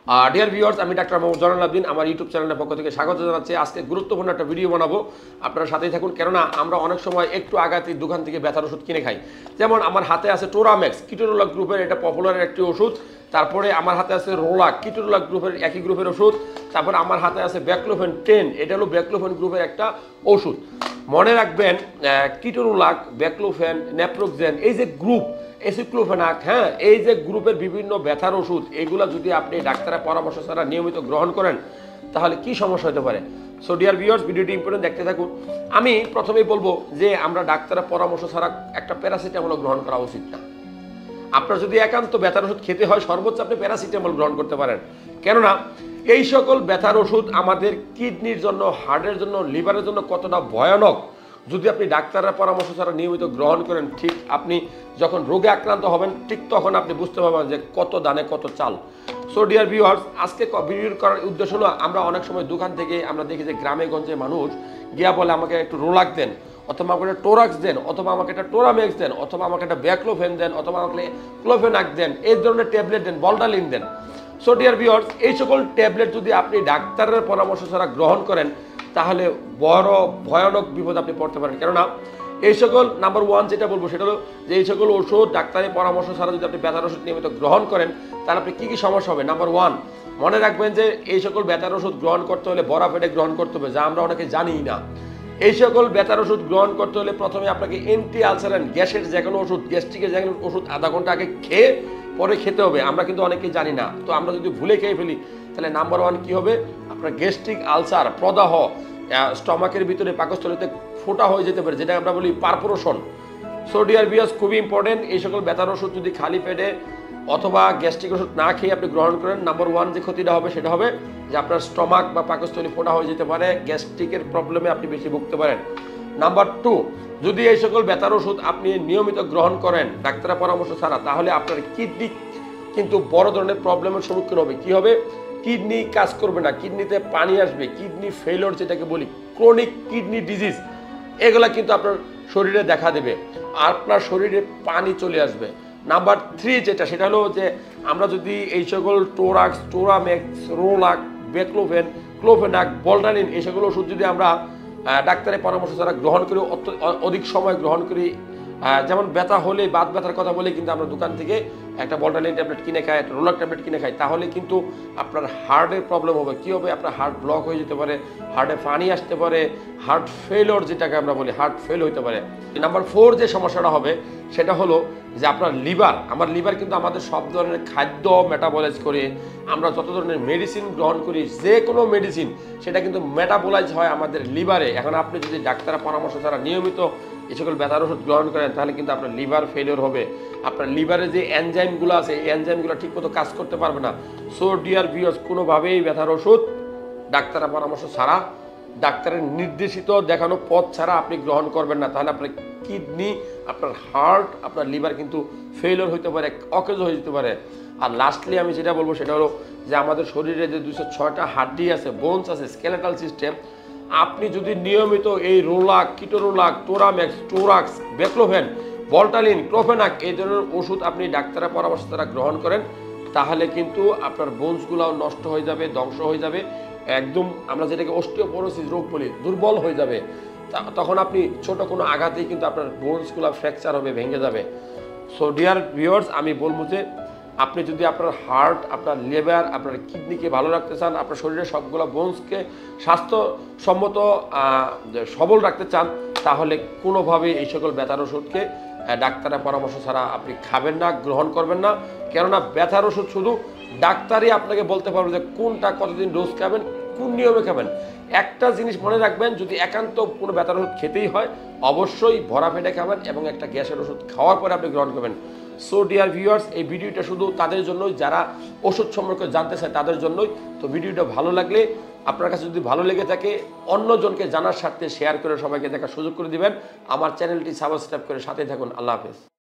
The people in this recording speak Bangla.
ডিয়ার ভিউয়ার্স, আমি ডাক্তার জয়নাল আবদিন আমার ইউটিউব চ্যানেলের পক্ষ থেকে স্বাগত জানাচ্ছি। আজকে গুরুত্বপূর্ণ একটা ভিডিও বানাবো, আপনারা সাথেই থাকুন। কেননা আমরা অনেক সময় একটু আগাতে দোকান থেকে ব্যথার ওষুধ কিনে খাই। যেমন আমার হাতে আছে টোরাম্যাক্স, কিটোরোলাক গ্রুপের, এটা পপুলার একটি ওষুধ। তারপরে আমার হাতে আছে রোলাক, কিটোরোলাক গ্রুপের একই গ্রুপের ওষুধ। তারপরে আমার হাতে আছে ব্যাকলোফেন 10, এটা হলো ব্যাকলোফেন গ্রুপের একটা ওষুধ। মনে রাখবেন, কিটোরোলাক, ব্যাকলোফেন, নেপ্রোক্সেন, এই যে গ্রুপ, এসিক্লোফেনাক, হ্যাঁ, এই যে গ্রুপের বিভিন্ন ব্যথার ওষুধ, এগুলো যদি আপনি ডাক্তারের পরামর্শ ছাড়া নিয়মিত গ্রহণ করেন তাহলে কি সমস্যা হতে পারে। সো ডিয়ার ভিউয়ার্স, ভিডিওটি ইম্পর্টেন্ট, দেখতে থাকুন। আমি প্রথমেই বলবো যে আমরা ডাক্তারের পরামর্শ ছাড়া একটা প্যারাসিটামল গ্রহণ করা উচিত না। আপনার যদি একান্ত ব্যথার ওষুধ খেতে হয়, সর্বোচ্চ আপনি প্যারাসিটামল গ্রহণ করতে পারেন। কেননা এই সকল ব্যথার ওষুধ আমাদের কিডনির জন্য, হার্টের জন্য, লিভারের জন্য কতটা ভয়ানক, যদি আপনি ডাক্তারের পরামর্শ ছাড়া নিয়মিত গ্রহণ করেন, ঠিক আপনি যখন রোগে আক্রান্ত হবেন ঠিক তখন আপনি বুঝতে পারবেন যে কত দানে কত চাল। সো ডিয়ার ভিউয়ার্স, আজকে ভিডিও করার উদ্দেশ্য হলো, আমরা অনেক সময় দোকান থেকে আমরা দেখি যে গ্রামে গঞ্জে মানুষ গিয়া বলে আমাকে একটু রোলাক দেন, অথবা আমাকে একটা টোরাক্স দেন, অথবা আমাকে একটা টোরাম্যাক্স দেন, অথবা আমাকে একটা ব্যাকলোফেন দেন, অথবা আমাকে ক্লোফেনাক দেন, এই ধরনের ট্যাবলেট দেন, বলটালিন দেন। সো ডিয়ার ভিউয়ার্স, এই সকল ট্যাবলেট যদি আপনি ডাক্তারের পরামর্শ ছাড়া গ্রহণ করেন তাহলে বড় ভয়ানক বিপদ আপনি পড়তে পারেন। কেননা এই সকল, নাম্বার ওয়ান যেটা বলবো সেটা হলো যে এই সকল ওষুধ ডাক্তারের পরামর্শ ছাড়া যদি আপনি ব্যথার ওষুধ নিয়মিত গ্রহণ করেন তাহলে আপনি কী কী সমস্যা হবে। নাম্বার ওয়ান, মনে রাখবেন যে এই সকল ব্যথার ওষুধ গ্রহণ করতে হলে বড়া পেটে গ্রহণ করতে হবে, যা আমরা অনেকে জানিই না। এই সকল ব্যথার ওষুধ গ্রহণ করতে হলে প্রথমে আপনাকে অ্যান্টি আলসারেন, গ্যাসের যে কোনো ওষুধ, গ্যাস্ট্রিকের যে কোনো ওষুধ আধা ঘন্টা আগে খেয়ে পরে খেতে হবে। আমরা কিন্তু অনেকেই জানি না। তো আমরা যদি ভুলে খেয়ে ফেলি তাহলে নাম্বার ওয়ান কী হবে, আপনার গ্যাস্ট্রিক আলসার, প্রদাহ, স্টমাকের ভিতরে পাকস্থলীতে ফোটা হয়ে যেতে পারে, যেটা আমরা বলি পারপোরেশন। সো ডিয়ার ভিউয়ার্স, খুবই ইম্পর্টেন্ট, এই সকল ব্যথার ওষুধ যদি খালি পেটে অথবা গ্যাস্ট্রিক ওষুধ না খেয়ে আপনি গ্রহণ করেন, নাম্বার ওয়ান যে ক্ষতিটা হবে সেটা হবে যে আপনার স্টমাক বা পাকস্থলী ফোটা হয়ে যেতে পারে, গ্যাস্ট্রিকের প্রবলেমে আপনি বেশি ভুগতে পারেন। নাম্বার টু, যদি এই সকল ব্যথার ওষুধ আপনি নিয়মিত গ্রহণ করেন ডাক্তারের পরামর্শ ছাড়া, তাহলে আপনার কিডনি কিন্তু বড় ধরনের প্রবলেমের সম্মুখীন হবে। কি হবে? কিডনি কাজ করবে না, কিডনিতে পানি আসবে, কিডনি ফেলিওর যেটাকে বলি, ক্রনিক কিডনি ডিজিজ, এগুলা কিন্তু আপনার শরীরে দেখা দেবে, আর আপনার শরীরে পানি চলে আসবে। নাম্বার থ্রি যেটা, সেটা হলো যে আমরা যদি এই সকল টোরাক্স, টোরাম্যাক্স, রোলাক, ব্যাকলোফেন, ক্লোফেনাক, বলটালিন, এই সকল ওষুধ যদি আমরা ডাক্তারের পরামর্শ ছাড়া গ্রহণ করি, অধিক সময় গ্রহণ করি, যেমন ব্যথা হলে, বাত ব্যথার কথা বলে কিন্তু আমরা দোকান থেকে একটা বলটালিন ট্যাবলেট কিনে খাই, একটা রোলাক ট্যাবলেট কিনে খাই, তাহলে কিন্তু আপনার হার্টের প্রবলেম হবে। কী হবে? আপনার হার্ট ব্লক হয়ে যেতে পারে, হার্টে পানি আসতে পারে, হার্ট ফেলিওর যেটাকে আমরা বলি, হার্ট ফেল হতে পারে। নাম্বার ফোর যে সমস্যাটা হবে সেটা হলো যে আপনার লিভার, আমার লিভার কিন্তু আমাদের সব ধরনের খাদ্য মেটাবলাইজ করে, আমরা যত ধরনের মেডিসিন গ্রহণ করি, যে কোনো মেডিসিন সেটা কিন্তু মেটাবলাইজ হয় আমাদের লিভারে। এখন আপনি যদি ডাক্তারের পরামর্শ ছাড়া নিয়মিত এই সকল ব্যথার ওষুধ গ্রহণ করেন তাহলে কিন্তু আপনার লিভার ফেলিওর হবে, আপনার লিভারে যে এনজাইমগুলো আছে এই এনজাইমগুলো ঠিকমতো কাজ করতে পারবে না। সো ডিয়ার ভিউয়ার্স, কোনোভাবেই ব্যথার ওষুধ ডাক্তারের পরামর্শ ছাড়া, ডাক্তারের নির্দেশিত দেখানো পথ ছাড়া আপনি গ্রহণ করবেন না, তাহলে আপনার কিডনি, আপনার হার্ট, আপনার লিভার কিন্তু ফেলিওর হতে পারে, অকেজ হয়ে যেতে পারে। আর লাস্টলি আমি যেটা বলবো সেটা হলো যে আমাদের শরীরে যে 206টা হাড্ডি আছে, বোনস আছে, স্কেলেটাল সিস্টেম, আপনি যদি নিয়মিত এই Rolac, ketorolac, Toramax, Torax, baclofen, বলটালিন, ক্লোফেনাক, এই ধরনের ওষুধ আপনি ডাক্তারের পরামর্শ দ্বারা গ্রহণ করেন তাহলে কিন্তু আপনার বোনসগুলোও নষ্ট হয়ে যাবে, ধ্বংস হয়ে যাবে, একদম আমরা যেটাকে অস্টিওপোরোসিস রোগ বলি, দুর্বল হয়ে যাবে। তখন আপনি ছোট কোনো আঘাতেই কিন্তু আপনার বোনসগুলো ফ্র্যাকচার হবে, ভেঙে যাবে। সো ডিয়ার ভিউয়ার্স, আমি বলবো যে আপনি যদি আপনার হার্ট, আপনার লিভার, আপনার কিডনিকে ভালো রাখতে চান, আপনার শরীরের সবগুলো বোনসকে স্বাস্থ্যসম্মত সবল রাখতে চান, তাহলে কোনোভাবেই এই সকল ব্যথার ওষুধকে ডাক্তারের পরামর্শ ছাড়া আপনি খাবেন না, গ্রহণ করবেন না। কেননা ব্যথার ওষুধ শুধু ডাক্তারই আপনাকে বলতে পারবে যে কোনটা কতদিন ডোজ খাবেন, কোন নিয়মে খাবেন। একটা জিনিস মনে রাখবেন, যদি একান্ত কোনো ব্যথার ওষুধ খেতেই হয় অবশ্যই ভরা পেটে খাবেন এবং একটা গ্যাসের ওষুধ খাওয়ার পরে আপনি গ্রহণ করবেন। সো ডিয়ার ভিউয়ার্স, এই ভিডিওটা শুধু তাদের জন্যই যারা ওষুধ সম্পর্কে জানতে চায়, তাদের জন্যই। তো ভিডিওটা ভালো লাগলে, আপনার কাছে যদি ভালো লেগে থাকে, অন্যজনকে জানার স্বার্থে শেয়ার করে সবাইকে দেখার সুযোগ করে দিবেন। আমার চ্যানেলটি সাবস্ক্রাইব করে সাথে থাকুন। আল্লাহ হাফেজ।